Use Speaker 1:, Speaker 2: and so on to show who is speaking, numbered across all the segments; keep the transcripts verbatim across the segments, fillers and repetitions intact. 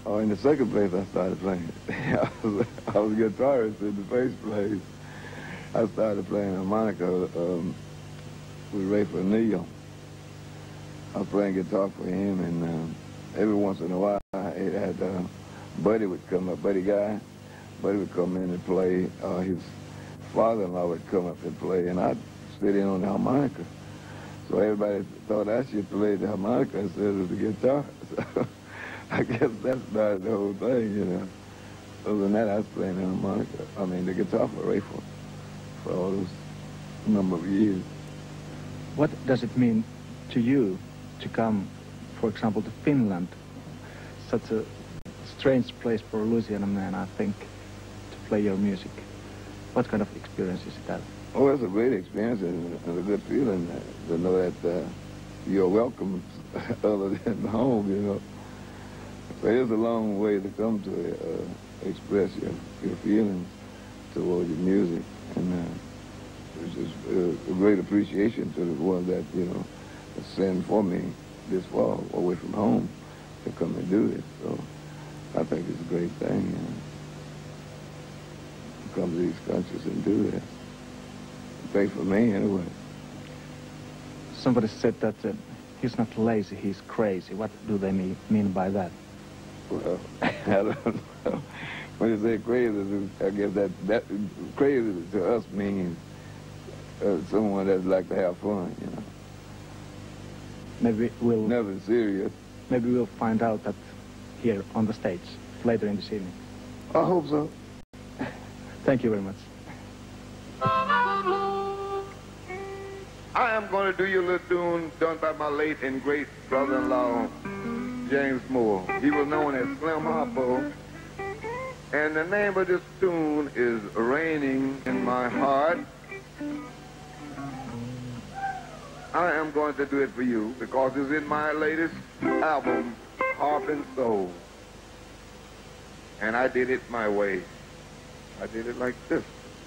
Speaker 1: Oh, in the second place, I started playing. I was, I was a guitarist in the first place. I started playing harmonica um, with Rayford Neal. I was playing guitar for him, and um, every once in a while, I had uh, Buddy would come up, Buddy Guy. Buddy would come in and play. Uh, his father-in-law would come up and play, and I'd sit in on the harmonica. So everybody thought I should play the harmonica instead of the guitar. So I guess that started the whole thing, you know. Other than that, I was playing the harmonica, I mean the guitar for Rayford for all those number of years.
Speaker 2: What does it mean to you to come, for example, to Finland, such a strange place for a Louisiana man, I think, to play your music? What kind of experience is that?
Speaker 1: Oh, it's a great experience and, and a good feeling uh, to know that uh, you're welcome other than home, you know. So it's a long way to come to uh, express your, your feelings toward your music. And uh, it's just uh, a great appreciation to the one that, you know, send for me this far away from home to come and do it. So I think it's a great thing, you know, to come to these countries and do this. Great for me, anyway.
Speaker 2: Somebody said that uh, he's not lazy, he's crazy. What do they mean, mean by that?
Speaker 1: Well, I don't know. When you say crazy, I guess that, that crazy to us means uh, someone that like to have fun, you know.
Speaker 2: Maybe we'll...
Speaker 1: Never serious.
Speaker 2: Maybe we'll find out that here on the stage later in this evening.
Speaker 1: I hope so.
Speaker 2: Thank you very much.
Speaker 1: I am going to do you a little tune done by my late and great brother-in-law, James Moore. He was known as Slim Harpo. And the name of this tune is Raining in My Heart. I am going to do it for you because it's in my latest album, Harp and Soul. And I did it my way. I did it like this.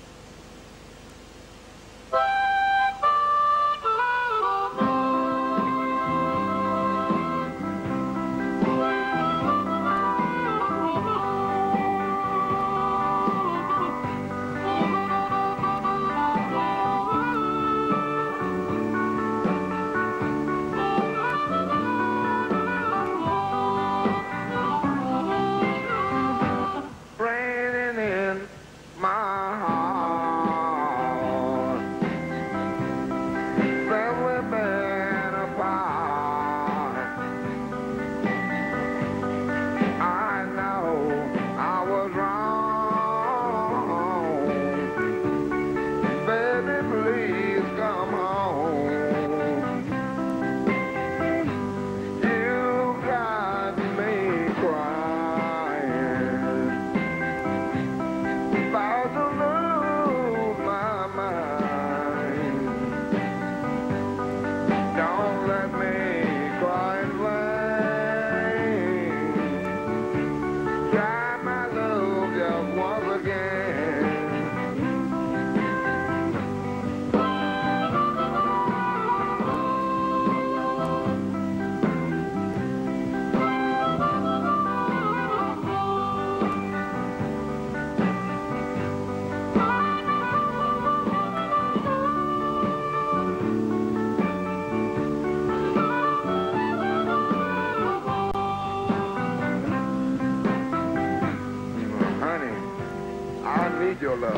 Speaker 1: Your love.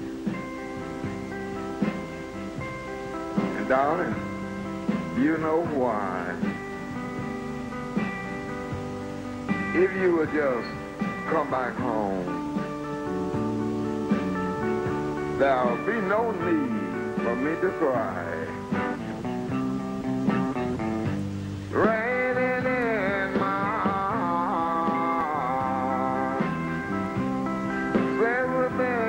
Speaker 1: And darling, you know why. If you would just come back home, there'll be no need for me to cry. Raining in my heart, everything.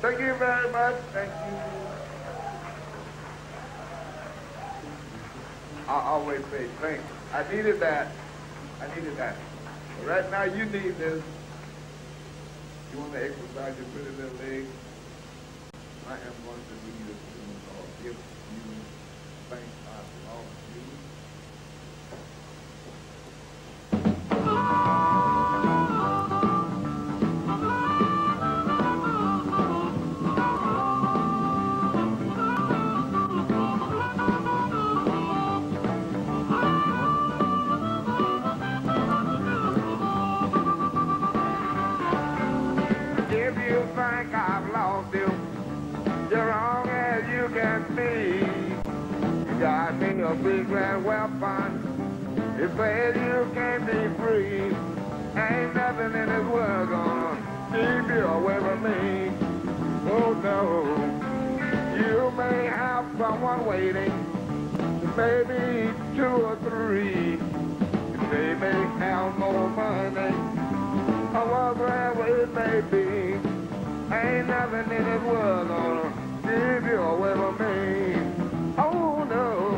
Speaker 1: Thank you very much. Thank you. I always say thanks. I needed that. I needed that. But right now you need this. You want to exercise your pretty little legs? I am going to read a tune called If You Think I've Lost You. If you think I've lost you, you're wrong as you can be. You got me a big red weapon. It says you can't be free. Ain't nothing in this world gonna keep you away from me. Oh no, you may have someone waiting, maybe two or three. They may have more money, or whatever it may be. Ain't nothing in this world gonna keep you away from me. Oh no.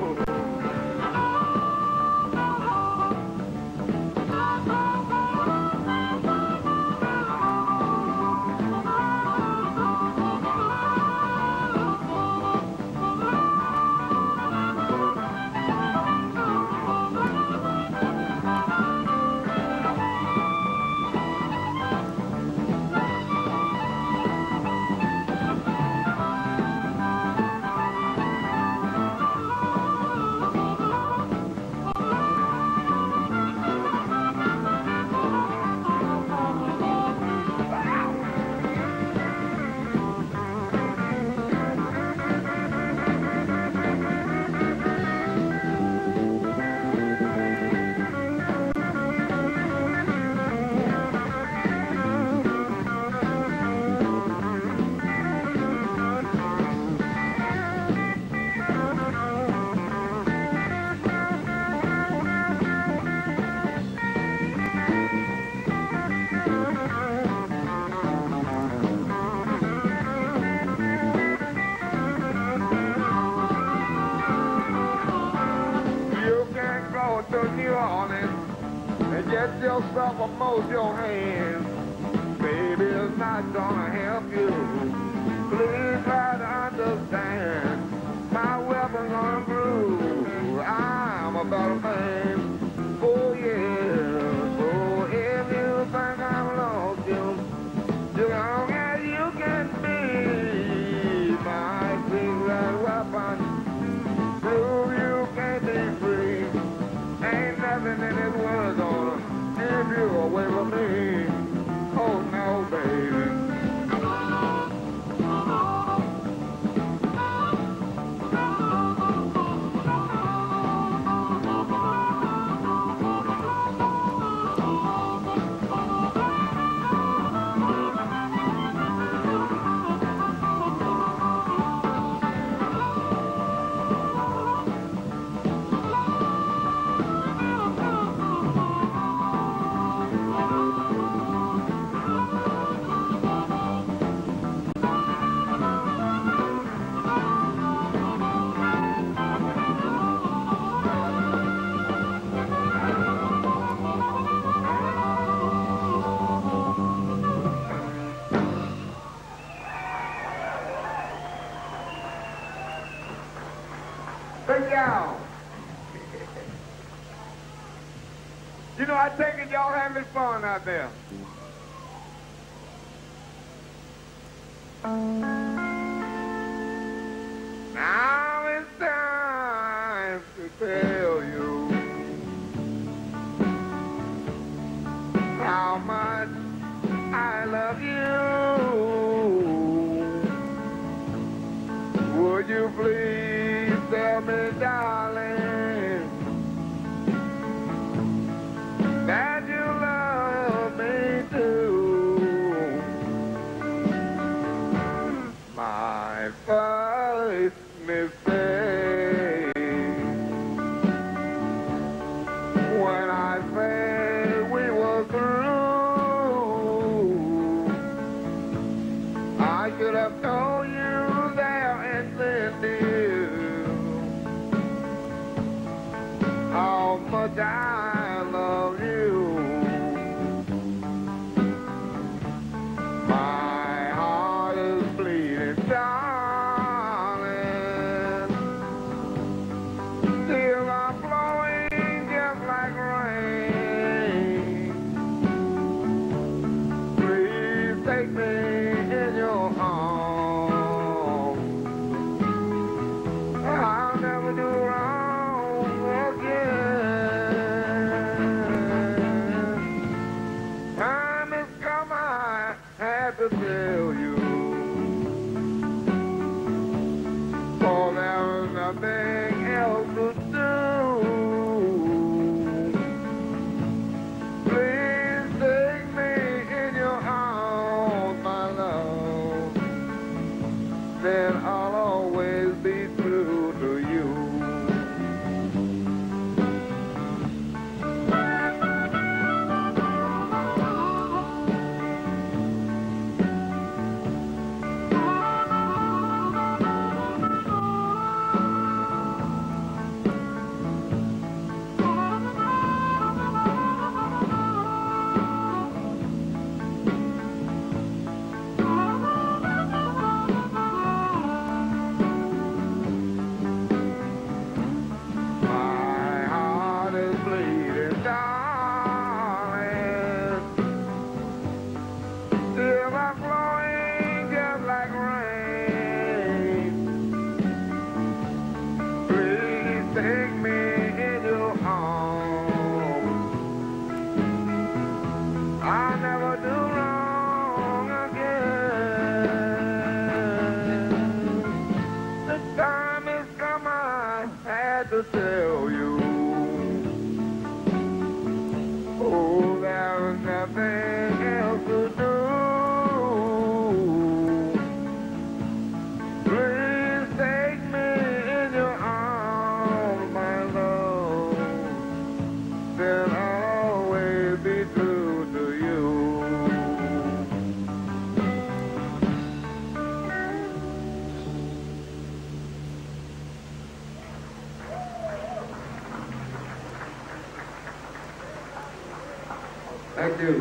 Speaker 1: Get yourself a mojo hand. Baby, it's not gonna help you. Please try to understand. My weapon's gonna prove I'm a better man. Oh yeah. Oh, if you think I've lost you, as long as you can be my secret weapon, prove you can't be free. Ain't nothing in this world gonna keep you away from me. Oh no, baby. Thank y'all. You know, I take it y'all having fun out there. Now it's time to tell you how much I love you. Would you please tell me, darling, that you love me too? My first mistake, when I said we were through, I I should have told you there and then, dear, how much I love you. My heart is bleeding, darling. Tears are flowing just like rain. Please take me in your arms. I'll never do wrong again. Time has come, I had to tell you, for there was nothing else to do. Please take me in your arms, my love, then I'll always be true to you. My heart is bleeding, darling. Tears are flowing just like rain. Please take me in your arms. I'll never do wrong again. The time has come, I had to tell you. Oh, there was nothing else to do. Please take me in your arms, my love, then I'll always be true to you. Thank you.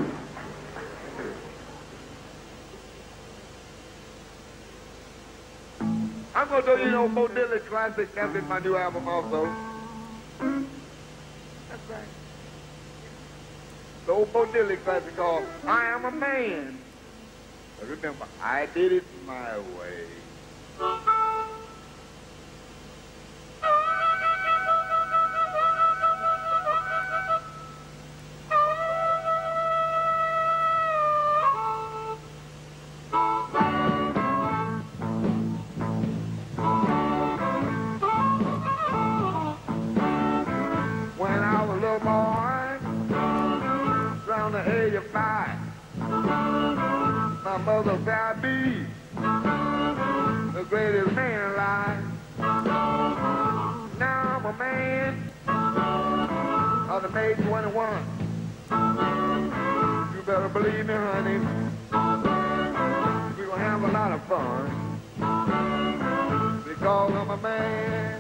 Speaker 1: I'm going to do you know Bo Diddley classic. That's in my new album also. That's right. The old Bo Diddley classic called I Am a Man. But remember, I did it my way. When I was a little boy, around the age of five, my mother said I'd be the greatest man alive. Now I'm a man of the May twenty-one. You better believe me, honey, we're gonna have a lot of fun because I'm a man.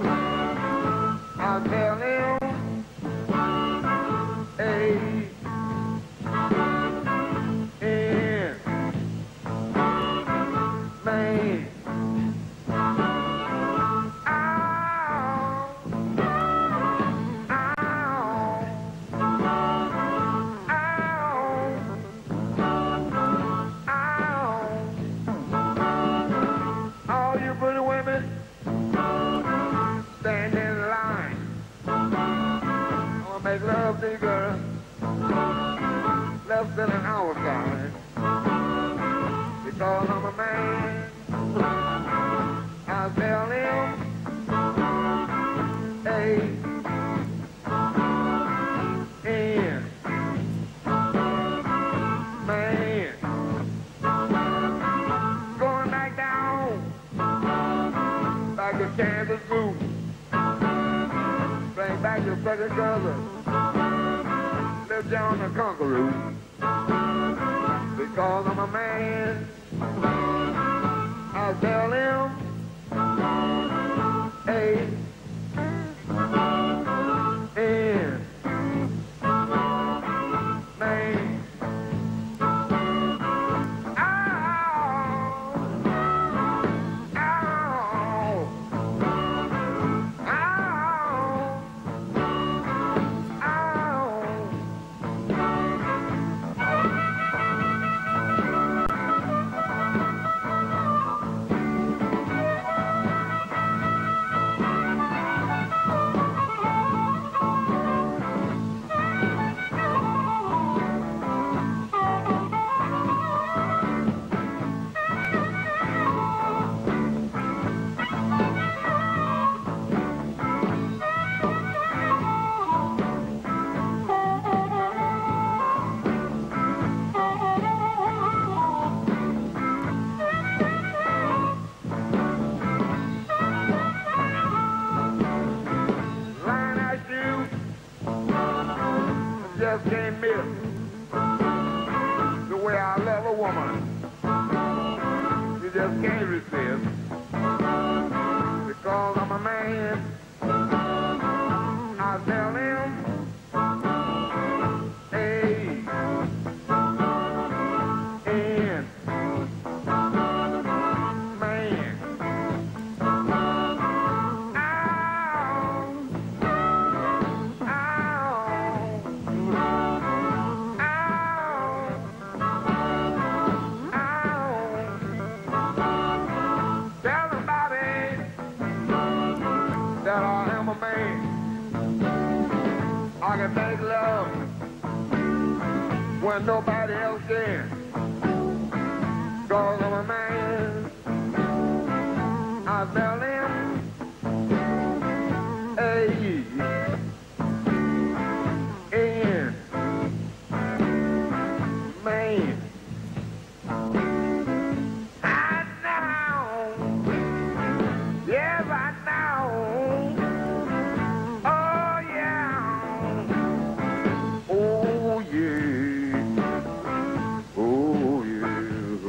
Speaker 1: I tell him, hey, in, man, ow, ow, ow, all you pretty women, stand in line. I'ma make love to you, girl, less than an hour time. Because I'm a man, I tell him, hey, in, man, going back down, back to Kansas School. Bring back your second cousin, Little John the Conqueror. Because I'm a man, just can't resist. Because I'm a man, I tell him, hey, and man, ow, ow, tell somebody that I am a man. I can make love when nobody else can. Cause I'm a man. I tell him, hey, and man. Yes, I know. Oh, yeah. Oh, yeah. Oh, yeah.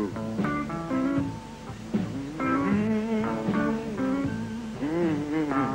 Speaker 1: Mm-hmm.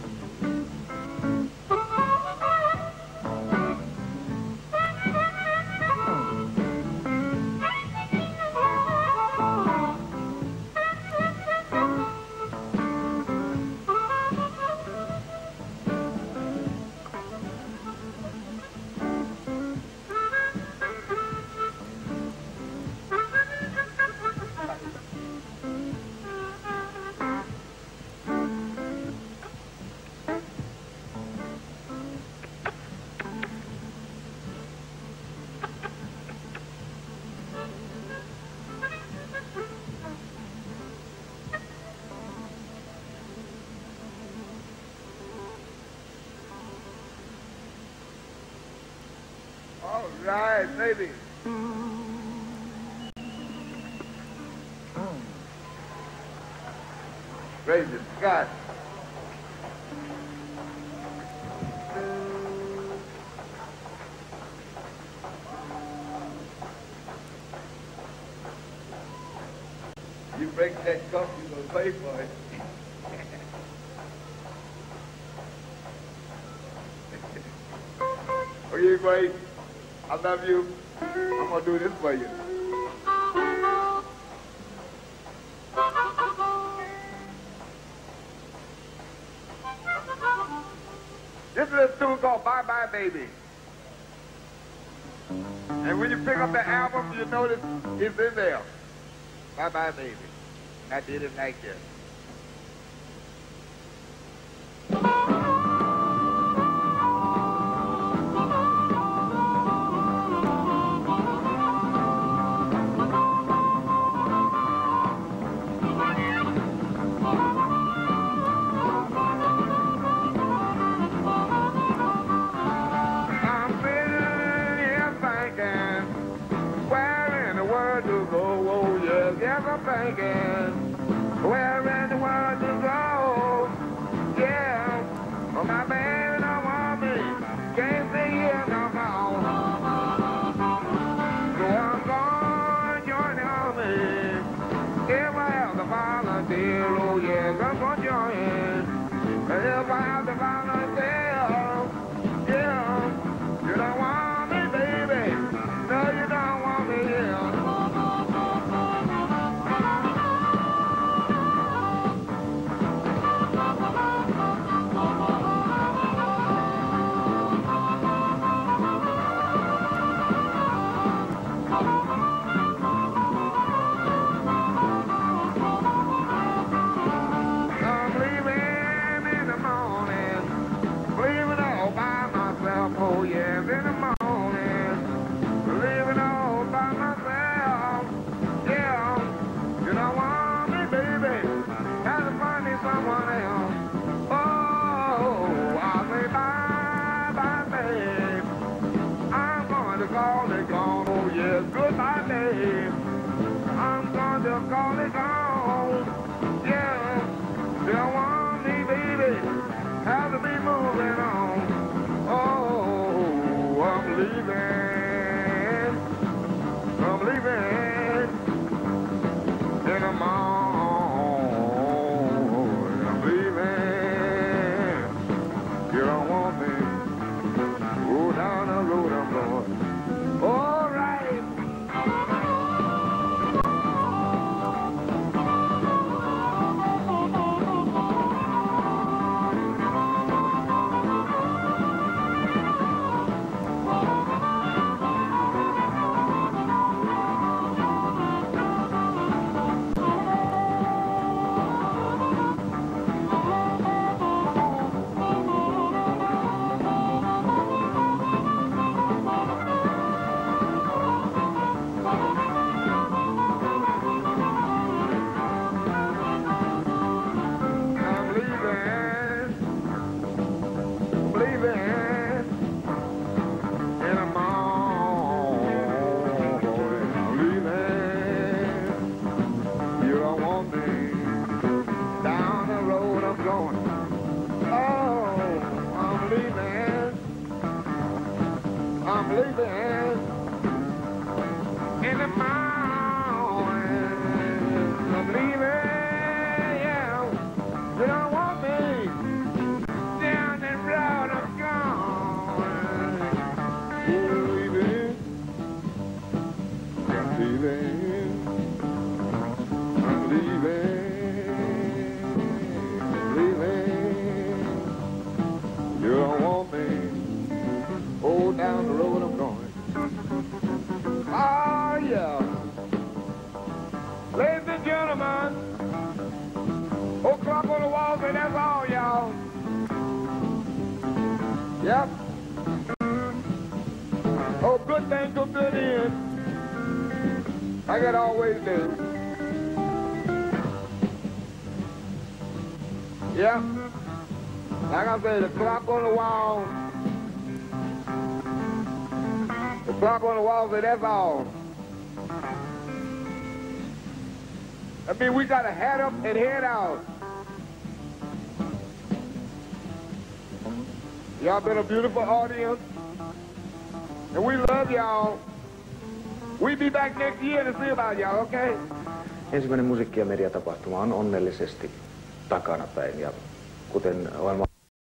Speaker 1: All right, baby. Crazy Scott. You break that cup, you're gonna pay for it. Okay, great. I love you. I'm gonna do this for you. This is a tune called Bye Bye Baby. And when you pick up the album, you notice it's in there. Bye Bye Baby. I did it like this. Thinking, where in the world to go? Yeah, well, my baby don't want me, can't see you no more. So I'm going to join the army. If I have to volunteer, oh yes, I'm going to join. And if I have to volunteer, yeah, you don't want me, baby. No, you don't want me, yeah. in the morning, I'm leaving. You don't want me. Go down the road I'm going. All right. I'm leaving in the morning. I'm leaving, yeah. You don't want me down that road. I'm gone. I'm leaving. I'm leaving. I'm leaving. I'm leaving. You don't want me. Oh, down the road I'm going. Oh, yeah. Ladies and gentlemen, oh, clock on the walls, and that's all, y'all. Yep. Oh, good thing to good end. Like it always do. Yep. Like I say, the clock on the wall. The clock on the wall said that's all. I mean, we got to head up and head out. Y'all been a beautiful audience. And we love y'all. We'll be back next year to see about y'all, okay?
Speaker 3: Ensimmäinen musiikki- ja mediatapahtuma on onnellisesti takanapäin ja kuten olen